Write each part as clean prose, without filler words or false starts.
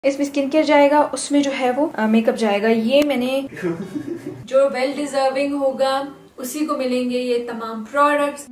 इसमें skin care जाएगा, उसमें जो है वो मेकअप जाएगा। ये मैंने जो वेल डिजर्विंग होगा उसी को मिलेंगे ये तमाम प्रोडक्ट्स।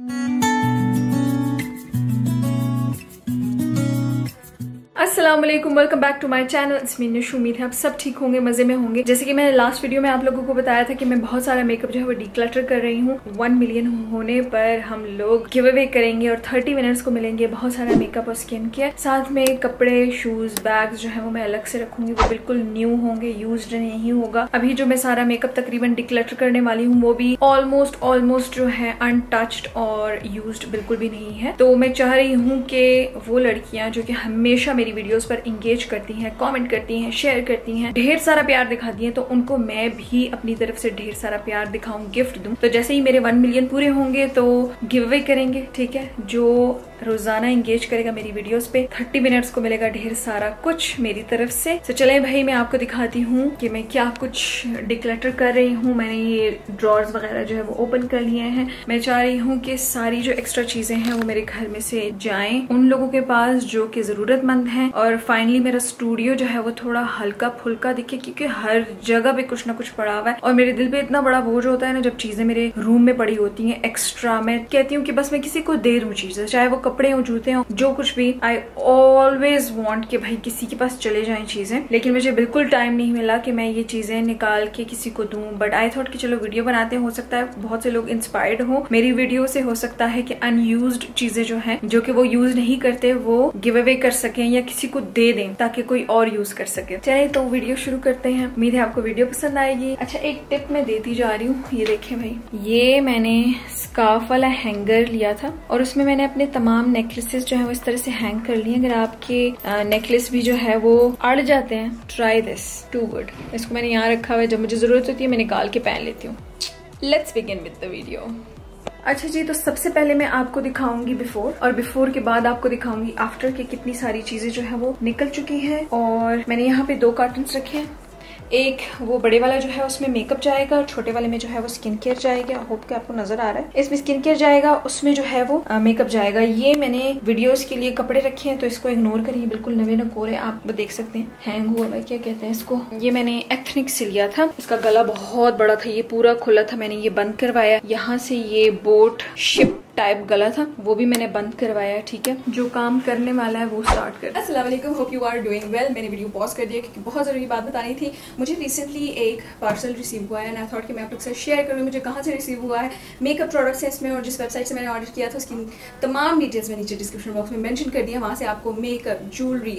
अस्सलाम वालेकुम, welcome back to my channel. It's me Nishu. उम्मीद है आप सब ठीक होंगे, मजे में होंगे। जैसे कि मैंने लास्ट वीडियो में आप लोगों को बताया था कि मैं बहुत सारा मेकअप जो है वो डिक्लटर कर रही हूँ। 1 मिलियन होने पर हम लोग गिव अवे करेंगे और 30 विनर्स को मिलेंगे बहुत सारा मेकअप और स्किन केयर। साथ में कपड़े, शूज, बैग्स जो है वो मैं अलग से रखूंगी, वो बिल्कुल न्यू होंगे, यूज्ड नहीं होगा। अभी जो मैं सारा मेकअप तकरीबन डिक्लटर करने वाली हूँ वो भी ऑलमोस्ट जो है अनटच्ड और यूज्ड बिल्कुल भी नहीं है। तो मैं चाह रही हूँ कि वो लड़कियां जो कि हमेशा मेरी वीडियोस पर इंगेज करती हैं, कमेंट करती हैं, शेयर करती हैं, ढेर सारा प्यार दिखाती हैं, तो उनको मैं भी अपनी तरफ से ढेर सारा प्यार दिखाऊं, गिफ्ट दूं। तो जैसे ही मेरे 1 मिलियन पूरे होंगे तो गिव अवे करेंगे, ठीक है। जो रोजाना इंगेज करेगा मेरी वीडियोस पे 30 मिनट्स को मिलेगा ढेर सारा कुछ मेरी तरफ से। तो चले भाई मैं आपको दिखाती हूँ कि मैं क्या कुछ डिक्लटर कर रही हूँ। मैंने ये ड्रॉर्स वगैरह जो है वो ओपन कर लिए हैं। मैं चाह रही हूँ कि सारी जो एक्स्ट्रा चीजें हैं वो मेरे घर में से जाएं उन लोगों के पास जो कि जरूरतमंद हैं, और फाइनली मेरा स्टूडियो जो है वो थोड़ा हल्का फुल्का दिखे, क्योंकि हर जगह पे कुछ ना कुछ पड़ा हुआ है और मेरे दिल पे इतना बड़ा बोझ होता है ना जब चीजें मेरे रूम में पड़ी होती हैं एक्स्ट्रा। मैं कहती हूँ कि बस मैं किसी को दे दूं चीजें, चाहे वो कपड़े हो, जूते हो, जो कुछ भी। आई ऑलवेज वॉन्ट कि भाई किसी के पास चले जाएं चीजें, लेकिन मुझे बिल्कुल टाइम नहीं मिला कि मैं ये चीजें निकाल के किसी को दूं। बट आई थॉट कि चलो वीडियो बनाते हैं, हो सकता है बहुत से लोग इंस्पायर्ड हो मेरी वीडियो से, हो सकता है कि अनयूज्ड चीजें जो है जो कि वो यूज नहीं करते वो गिव अवे कर सकें या किसी को दे दें ताकि कोई और यूज कर सके। चलिए तो वीडियो शुरू करते हैं। उम्मीद है आपको वीडियो पसंद आएगी। अच्छा, एक टिप मैं देती जा रही हूँ, ये देखें भाई, ये मैंने स्कार्फ वाला हैंगर लिया था और उसमें मैंने अपने तमाम नेकलेसेस जो है वो इस तरह से हैंग कर लिए। अगर आपके नेकलेस भी जो है वो अड़ जाते हैं, ट्राई दिस, टू गुड। इसको मैंने यहाँ रखा हुआ है, जब मुझे जरूरत होती है मैं निकाल के पहन लेती हूँ। Let's begin with the video. अच्छा जी, तो सबसे पहले मैं आपको दिखाऊंगी बिफोर, और बिफोर के बाद आपको दिखाऊंगी आफ्टर के कितनी सारी चीजें जो है वो निकल चुकी है। और मैंने यहाँ पे 2 कार्टन्स रखे हैं। एक वो बड़े वाला जो है उसमें मेकअप जाएगा और छोटे वाले में जो है वो स्किन केयर जाएगा। होप कि आपको नजर आ रहा है। इसमें स्किन केयर जाएगा, उसमें जो है वो मेकअप जाएगा। ये मैंने वीडियोस के लिए कपड़े रखे हैं तो इसको इग्नोर करिए, बिल्कुल नवे नकोरे आप देख सकते हैं, हैंग हुआ है, क्या कहते हैं इसको। ये मैंने एथनिक से लिया था, इसका गला बहुत बड़ा था, ये पूरा खुला था, मैंने ये बंद करवाया। यहाँ से ये बोट शिप टाइप गला था, वो भी मैंने बंद करवाया, ठीक है। जो काम करने वाला है वो स्टार्ट कर। अस्सलाम वालेकुम, hope you are doing well. मैंने वीडियो पॉज कर दिया क्योंकि बहुत जरूरी बात बतानी थी। मुझे रिसेंटली एक पार्सल रिसीव हुआ है, आई थॉट कि मैं आप लोग से शेयर करूँ मुझे कहाँ से रिसीव हुआ है। मेकअप प्रोडक्ट्स है इसमें, और जिस वेबसाइट से मैंने ऑर्डर किया था उसकी तमाम डिटेल्स मैं नीचे डिस्क्रिप्शन बॉक्स में मेंशन कर दिया। वहाँ से आपको मेकअप, ज्वेलरी,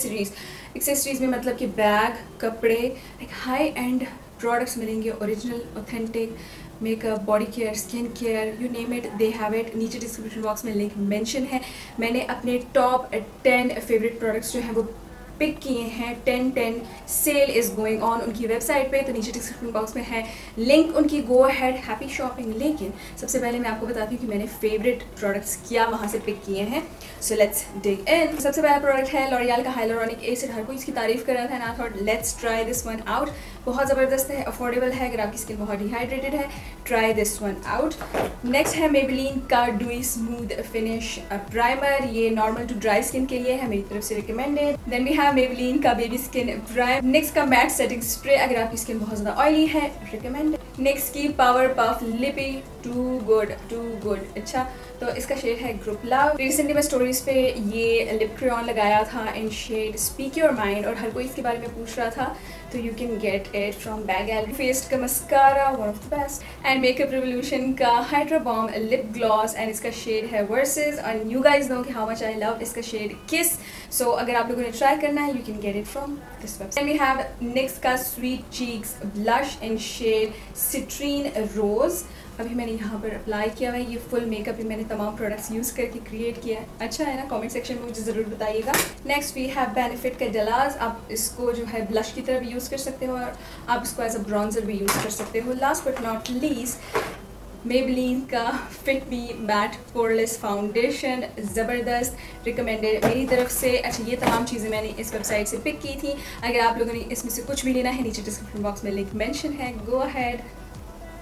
एक्सेसरीज में मतलब कि बैग, कपड़े, एक हाई एंड प्रोडक्ट्स मिलेंगे, original, authentic makeup, body care, skin care, you name it they have it. नीचे डिस्क्रिप्शन बॉक्स में लिंक मेंशन है। मैंने अपने टॉप 10 फेवरेट प्रोडक्ट्स जो हैं वो पिक किए हैं। 10 सेल इज गोइंग ऑन उनकी वेबसाइट पे, तो नीचे डिस्क्रिप्शन बॉक्स में है लिंक उनकी, गो अहेड, हैप्पी शॉपिंग। लेकिन सबसे पहले मैं आपको बताती हूँ कि मैंने फेवरेट प्रोडक्ट्स क्या वहाँ से पिक किए हैं। So let's dig in. सबसे पहला प्रोडक्ट है लॉरियल का हाइलुरोनिक एसिड। हर कोई इसकी तारीफ कर रहा था, ना thought let's try this one out. बहुत ज़बरदस्त है, अफोर्डेबल है, अगर आपकी स्किन बहुत डिहाइड्रेटेड है try this one out. Next है मेबेलिन का डूई स्मूथ फिनिश प्राइमर। ये नॉर्मल टू ड्राई स्किन के लिए है, मेरी तरफ से recommended. Then we have Maybelline का बेबी स्किन प्राइम। नेक्स्ट का मैट सेटिंग स्प्रे, अगर आपकी स्किन बहुत ज़्यादा ऑयली है रिकमेंडेड। नेक्स्ट की power puff lippie, too good. अच्छा, तो इसका शेड है ग्रुप लव। रिसेंटली मैं स्टोरीज पे ये लिप क्रेयॉन लगाया था in shade speak your mind, और हर कोई इसके बारे में पूछ रहा था, तो you can get it from bag gallery. Faced का mascara, one of the best. And makeup revolution का hydra balm lip gloss, and इसका शेड है versus, and you guys know कि हाउ मच आई लव इसका shade kiss. So अगर आप लोगों ने ट्राई करना है you can get it from this website. We have Nyx का sweet cheeks blush in shade citrine rose. अभी मैंने यहाँ पर अप्लाई किया हुआ है। ये फुल मेकअप भी मैंने तमाम प्रोडक्ट्स यूज़ करके क्रिएट किया है। अच्छा है ना, कमेंट सेक्शन में मुझे ज़रूर बताइएगा। नेक्स्ट वी हैव बेनिफिट का डलाज। आप इसको जो है ब्लश की तरह भी यूज़ कर सकते हो और आप इसको एज अ ब्रॉन्जर भी यूज़ कर सकते हो। Last but not least Maybelline का fit me matte poreless foundation, ज़बरदस्त, रिकमेंडेड मेरी तरफ से। अच्छा, ये तमाम चीज़ें मैंने इस वेबसाइट से पिक की थी। अगर आप लोगों ने इसमें से कुछ भी लेना है नीचे डिस्क्रिप्शन बॉक्स में लिंक मेंशन है, गो अहेड, बाय।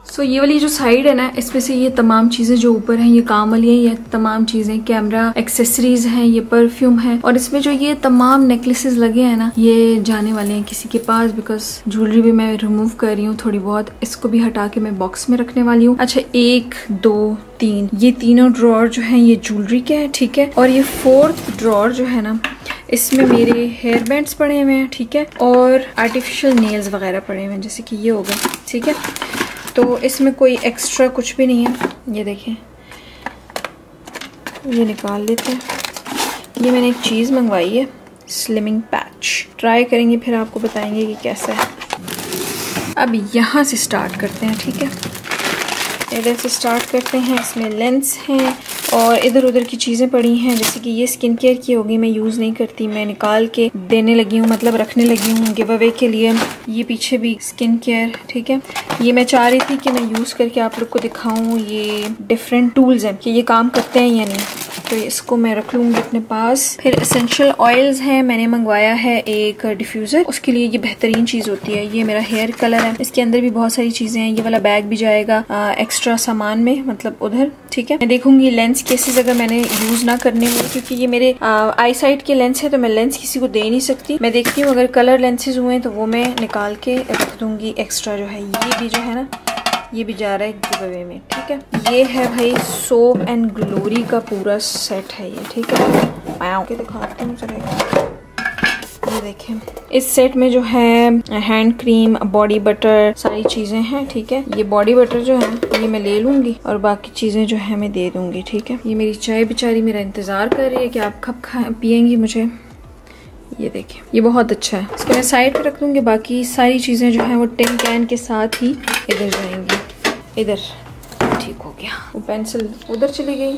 सो ये वाली जो साइड है ना, इसमें से ये तमाम चीजें जो ऊपर हैं ये काम वाली हैं, ये तमाम चीजें कैमरा एक्सेसरीज हैं, ये परफ्यूम है, और इसमें जो ये तमाम नेकलेसेस लगे हैं ना ये जाने वाले हैं किसी के पास, बिकॉज ज्वेलरी भी मैं रिमूव कर रही हूँ थोड़ी बहुत, इसको भी हटा के मैं बॉक्स में रखने वाली हूँ। अच्छा 1 2 3 ये तीनों ड्रॉर जो है ये ज्वेलरी के हैं, ठीक है। और ये 4th ड्रॉर जो है ना इसमें मेरे हेयर बैंड्स पड़े हुए हैं, ठीक है, और आर्टिफिशियल नेल्स वगैरह पड़े हुए हैं, जैसे कि ये हो गए, ठीक है। तो इसमें कोई एक्स्ट्रा कुछ भी नहीं है। ये देखें, ये निकाल लेते हैं। ये मैंने एक चीज़ मंगवाई है, स्लिमिंग पैच, ट्राई करेंगे फिर आपको बताएंगे कि कैसा है। अब यहाँ से स्टार्ट करते हैं, ठीक है, इधर से स्टार्ट करते हैं। इसमें लेंस हैं और इधर उधर की चीज़ें पड़ी हैं, जैसे कि ये स्किन केयर की होगी, मैं यूज़ नहीं करती, मैं निकाल के देने लगी हूँ, मतलब रखने लगी हूँ गिव अवे के लिए। ये पीछे भी स्किन केयर, ठीक है। ये मैं चाह रही थी कि मैं यूज़ करके आप लोग को दिखाऊँ ये डिफरेंट टूल्स हैं कि ये काम करते हैं या नहीं, तो इसको मैं रख लूँगी अपने पास। फिर एसेंशियल ऑयल्स हैं, मैंने मंगवाया है एक डिफ्यूज़र, उसके लिए ये बेहतरीन चीज़ होती है। ये मेरा हेयर कलर है, इसके अंदर भी बहुत सारी चीज़ें हैं। ये वाला बैग भी जाएगा एक्स्ट्रा सामान में, मतलब उधर, ठीक है। मैं देखूंगी लेंस केसेस अगर मैंने यूज ना करने हुए, क्योंकि ये मेरे आई साइड के लेंस है तो मैं लेंस किसी को दे नहीं सकती। मैं देखती हूँ अगर कलर लेंसेज हुए तो वो मैं निकाल के रख दूंगी एक्स्ट्रा जो है। ये भी जो है ना ये भी जा रहा है गिव अवे में, ठीक है। ये है भाई सोप एंड ग्लोरी का पूरा सेट है ये, ठीक है। मैं दिखाती हूँ जरा, ये देखें, इस सेट में जो है हैंड क्रीम, बॉडी बटर, सारी चीजें हैं, ठीक है। ये बॉडी बटर जो है ये मैं ले लूंगी और बाकी चीजें जो है मैं दे दूंगी, ठीक है। ये मेरी चाय बेचारी मेरा इंतजार कर रही है कि आप कब पियेंगी मुझे। ये देखिए, ये बहुत अच्छा है, इसको मैं साइड पे रख दूंगी। बाकी सारी चीजें जो है वो टिन कैन के साथ ही इधर जाएंगी। इधर ठीक हो गया, वो पेंसिल उधर चली गई।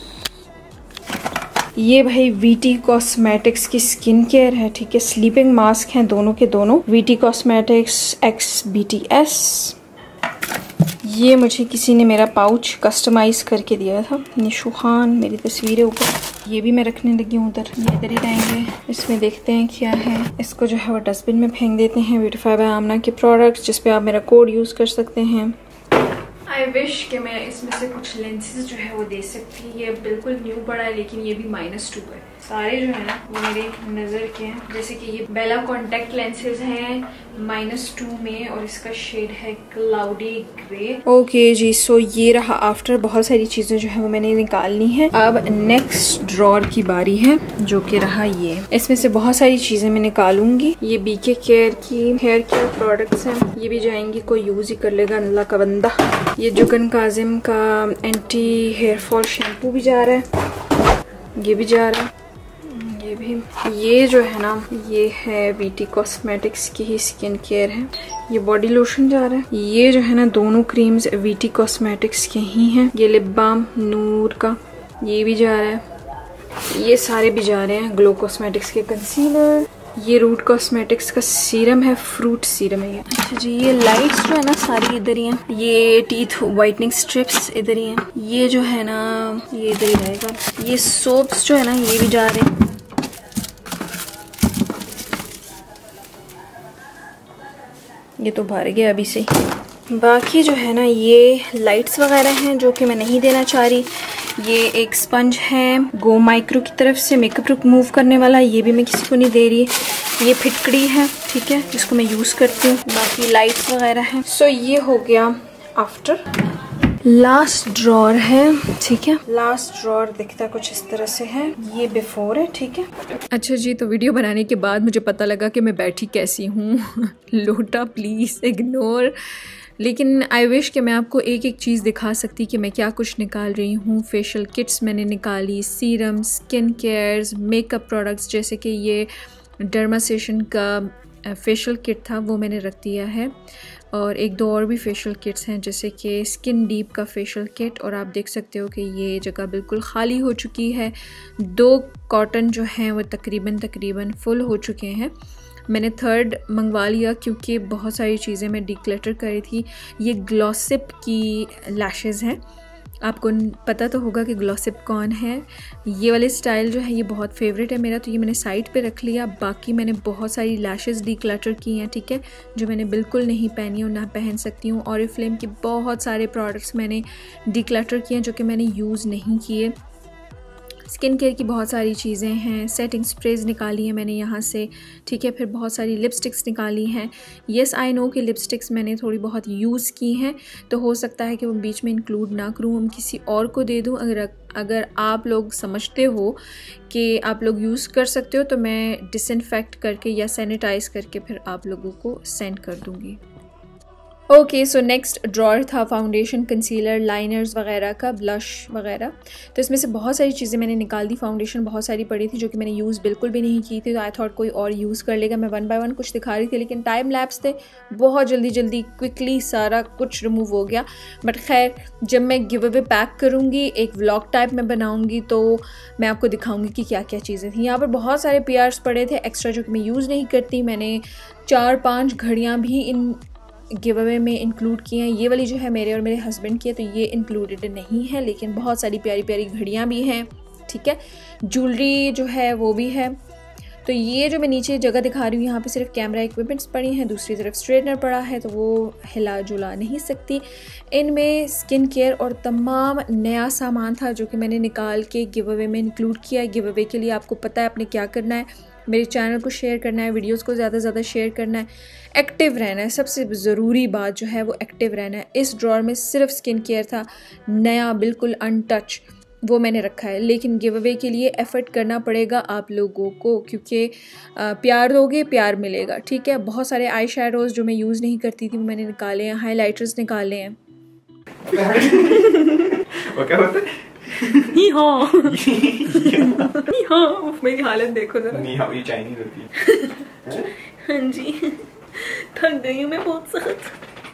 ये भाई वीटी कॉस्मेटिक्स की स्किन केयर है, ठीक है। स्लीपिंग मास्क हैं दोनों के दोनों, वीटी कॉस्मेटिक्स XBTS। ये मुझे किसी ने मेरा पाउच कस्टमाइज करके दिया था, निशु खान, मेरी तस्वीर है ऊपर। ये भी मैं रखने लगी हूँ उधर, ये इधर ही रहेंगे। इसमें देखते हैं क्या है, इसको जो है वो डस्टबिन में फेंक देते हैं। ब्यूटीफाई बाय आमना के प्रोडक्ट्स, जिसपे आप मेरा कोड यूज कर सकते हैं। आई विश कि मैं इसमें से कुछ लेंसेज जो है वो दे सकती। ये बिल्कुल न्यू पड़ा है, लेकिन ये भी -2 है। सारे जो है ना वो मेरे नज़र के हैं, जैसे कि ये बेला कॉन्टैक्ट लेंसेज हैं -2 में, और इसका शेड है क्लाउडी ग्रे। ओके जी, सो ये रहा आफ्टर। बहुत सारी चीज़ें जो है वो मैंने निकालनी है। अब नेक्स्ट ड्रॉर की बारी है, जो कि रहा ये। इसमें से बहुत सारी चीज़ें मैं निकालूंगी। ये BK केयर की हेयर केयर प्रोडक्ट्स हैं, ये भी जाएंगी, कोई यूज़ ही कर लेगा अल्लाह का बंदा। ये जुगन काजिम का एंटी हेयर फॉल शैम्पू भी जा रहा है, ये भी जा रहा है, ये भी। ये जो है ना ये है वीटी कॉस्मेटिक्स की ही स्किन केयर है, ये बॉडी लोशन जा रहा है। ये जो है ना दोनों क्रीम्स वीटी कॉस्मेटिक्स के ही हैं। ये लिप बाम नूर का, ये भी जा रहा है। ये सारे भी जा रहे हैं। ग्लो कॉस्मेटिक्स के कंसीलर, ये रूट कॉस्मेटिक्स का सीरम है, फ्रूट सीरम है ये। अच्छा जी, ये लाइट्स जो है ना सारी इधर ही हैं। ये टीथ वाइटनिंग स्ट्रिप्स इधर ही हैं। ये जो है ना ये इधर ही रहेगा। ये सोप्स जो है ना ये भी जा रहे हैं। ये तो भर गया अभी से। बाकी जो है ना ये लाइट्स वगैरह हैं जो कि मैं नहीं देना चाह रही। ये एक स्पंज है गो माइक्रो की तरफ से, मेकअप रिमूव करने वाला, ये भी मैं किसी को नहीं दे रही। ये फिटकड़ी है, ठीक है, जिसको मैं यूज करती हूँ। बाकी लाइट्स वगैरह हैं। सो ये हो गया आफ्टर। लास्ट ड्रॉर है, ठीक है। लास्ट ड्रॉर दिखता कुछ इस तरह से है। ये बिफोर है, ठीक है। अच्छा जी, तो वीडियो बनाने के बाद मुझे पता लगा कि मैं बैठी कैसी हूँ। लोटा प्लीज इग्नोर। लेकिन आई विश कि मैं आपको एक एक चीज़ दिखा सकती कि मैं क्या कुछ निकाल रही हूँ। फेशियल किट्स मैंने निकाली, serum, skin cares, makeup products, जैसे कि ये डर्मासेशन का फेशियल किट था वो मैंने रख दिया है, और एक दो और भी फेशियल किट्स हैं जैसे कि स्किन डीप का फेशियल किट। और आप देख सकते हो कि ये जगह बिल्कुल खाली हो चुकी है। 2 कॉटन जो हैं वो तकरीबन फुल हो चुके हैं। मैंने 3rd मंगवा लिया क्योंकि बहुत सारी चीज़ें मैं डिक्लटर कर रही थी। ये ग्लॉसिप की लैशेज़ हैं, आपको पता तो होगा कि ग्लॉसिप कौन है। ये वाले स्टाइल जो है ये बहुत फेवरेट है मेरा, तो ये मैंने साइड पे रख लिया। बाकी मैंने बहुत सारी लैशेस डीक्लटर की हैं, ठीक है, जो मैंने बिल्कुल नहीं पहनी और ना पहन सकती हूँ। ऑरिफ्लेम के बहुत सारे प्रोडक्ट्स मैंने डीक्लटर किए हैं जो कि मैंने यूज़ नहीं किए। स्किन केयर की बहुत सारी चीज़ें हैं, सेटिंग स्प्रेज निकाली है मैंने यहाँ से, ठीक है। फिर बहुत सारी लिपस्टिक्स निकाली हैं। येस आई नो कि लिपस्टिक्स मैंने थोड़ी बहुत यूज़ की हैं, तो हो सकता है कि वो बीच में इंक्लूड ना करूँ, हम किसी और को दे दूँ। अगर आप लोग समझते हो कि आप लोग यूज़ कर सकते हो तो मैं डिसइंफेक्ट करके या सैनिटाइज़ करके फिर आप लोगों को सेंड कर दूँगी। ओके, सो नेक्स्ट ड्रॉर था फाउंडेशन, कंसीलर, लाइनर्स वगैरह का, ब्लश वगैरह। तो इसमें से बहुत सारी चीज़ें मैंने निकाल दी। फाउंडेशन बहुत सारी पड़ी थी जो कि मैंने यूज़ बिल्कुल भी नहीं की थी, तो आई थॉट कोई और यूज़ कर लेगा। मैं 1 बाय 1 कुछ दिखा रही थी, लेकिन टाइम लैप्स थे, बहुत जल्दी क्विकली सारा कुछ रिमूव हो गया। बट खैर, जब मैं गिव अवे पैक करूँगी, एक व्लॉग टाइप में बनाऊँगी, तो मैं आपको दिखाऊँगी कि क्या क्या चीज़ें थी। यहाँ पर बहुत सारे PRs पड़े थे एक्स्ट्रा जो कि मैं यूज़ नहीं करती। मैंने 4-5 घड़ियाँ भी इन गिव अवे में इंक्लूड किए हैं। ये वाली जो है मेरे और मेरे हस्बैंड की है, तो ये इंक्लूडेड नहीं है, लेकिन बहुत सारी प्यारी प्यारी घड़ियाँ भी हैं, ठीक है। ज्वेलरी जो है वो भी है। तो ये जो मैं नीचे जगह दिखा रही हूँ, यहाँ पे सिर्फ कैमरा इक्विपमेंट्स पड़ी हैं, दूसरी तरफ स्ट्रेटनर पड़ा है, तो वो हिला जुला नहीं सकती। इनमें स्किन केयर और तमाम नया सामान था जो कि मैंने निकाल के गिव अवे में इंक्लूड किया है। गिव अवे के लिए आपको पता है आपने क्या करना है, मेरे चैनल को शेयर करना है, वीडियोस को ज़्यादा से ज़्यादा शेयर करना है, एक्टिव रहना है। सबसे ज़रूरी बात जो है वो एक्टिव रहना है। इस ड्रॉर में सिर्फ स्किन केयर था, नया बिल्कुल अनटच, वो मैंने रखा है। लेकिन गिव अवे के लिए एफ़र्ट करना पड़ेगा आप लोगों को, क्योंकि प्यार दोगे प्यार मिलेगा, ठीक है। बहुत सारे आई शैडोज़ जो मैं यूज़ नहीं करती थी वो मैंने निकाले हैं, हाईलाइटर्स निकाले हैं। क्या होता है? मेरी हालत देखो जरा। ये चाइनीज होती है। हाँ जी, थक गई हूँ मैं बहुत सख्त।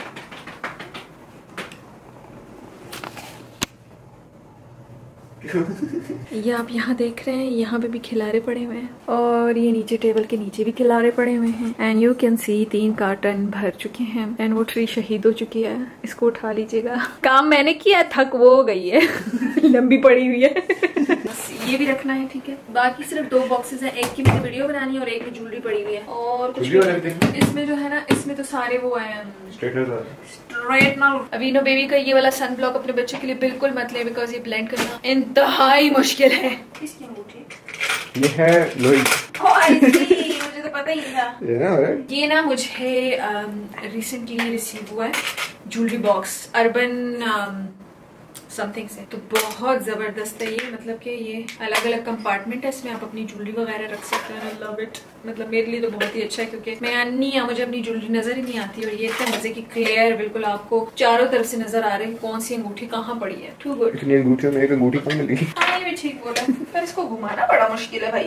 ये आप यहाँ देख रहे हैं, यहाँ पे भी खिलारे पड़े हुए हैं, और ये नीचे टेबल के नीचे भी खिलारे पड़े हुए हैं। And you can see 3 carton भर चुके हैं। एंड वो ट्री शहीद हो चुकी है, इसको उठा लीजिएगा। काम मैंने किया, थक वो हो गई है। लंबी पड़ी हुई है। ये भी रखना है, ठीक है। बाकी सिर्फ 2 बॉक्सेस हैं, एक की मुझे वीडियो बनानी है और एक में ज्वेलरी पड़ी हुई है। और कुछ इसमें जो है ना, इसमें तो सारे वो आए स्ट्रेटनर। अभी नो बेबी का ये वाला सन ब्लॉक अपने बच्चे के लिए बिल्कुल मत ले, बिकॉज ये ब्लेंड करना इंतहाई मुश्किल है। किसकी अंगूठी? ये है लोई। मुझे तो पता ही नहीं था। ये ना मुझे रिसेंटली रिसीव हुआ है ज्वेलरी बॉक्स, अर्बन समथिंग से, तो बहुत जबरदस्त है ये। मतलब कि ये अलग अलग कंपार्टमेंट है, इसमें आप अपनी ज्वेलरी वगैरह रख सकते हैं। आई लव इट, मतलब मेरे लिए तो बहुत ही अच्छा है, क्योंकि मैं अन्नी है, मुझे अपनी ज्वेलरी नजर ही नहीं आती, और ये इतने मजे की क्लियर बिल्कुल आपको चारों तरफ से नजर आ रही है कौन सी अंगूठी कहाँ पड़ी है। Too good. इतनी अंगूठियों में एक अंगूठी कहाँ मिली? हाँ, ये भी ठीक बोला, पर इसको घुमाना बड़ा मुश्किल है भाई।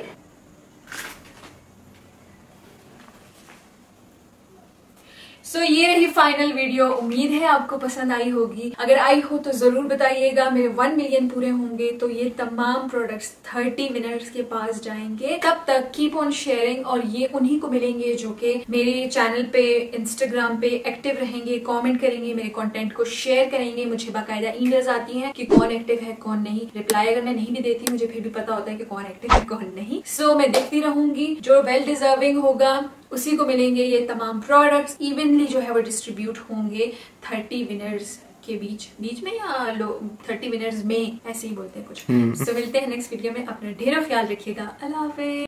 सो ये रही फाइनल वीडियो। उम्मीद है आपको पसंद आई होगी। अगर आई हो तो जरूर बताइएगा। मेरे 1 मिलियन पूरे होंगे तो ये तमाम प्रोडक्ट्स 30 विनर्स के पास जाएंगे। तब तक कीप ऑन शेयरिंग, और ये उन्हीं को मिलेंगे जो कि मेरे चैनल पे, इंस्टाग्राम पे एक्टिव रहेंगे, कमेंट करेंगे, मेरे कंटेंट को शेयर करेंगे। मुझे बाकायदा ईमेल्स आती हैं कि कौन एक्टिव है कौन नहीं। रिप्लाई अगर मैं नहीं भी देती, मुझे फिर भी पता होता है कि कौन एक्टिव है कौन नहीं। सो मैं देखती रहूंगी, जो वेल डिजर्विंग होगा उसी को मिलेंगे ये तमाम प्रोडक्ट्स। इवनली जो है वो डिस्ट्रीब्यूट होंगे 30 विनर्स के बीच में, या 30 विनर्स में, ऐसे ही बोलते हैं कुछ। तो मिलते हैं नेक्स्ट वीडियो में। अपना ढेरों ख्याल रखिएगा। अल्लाह हाफिज़।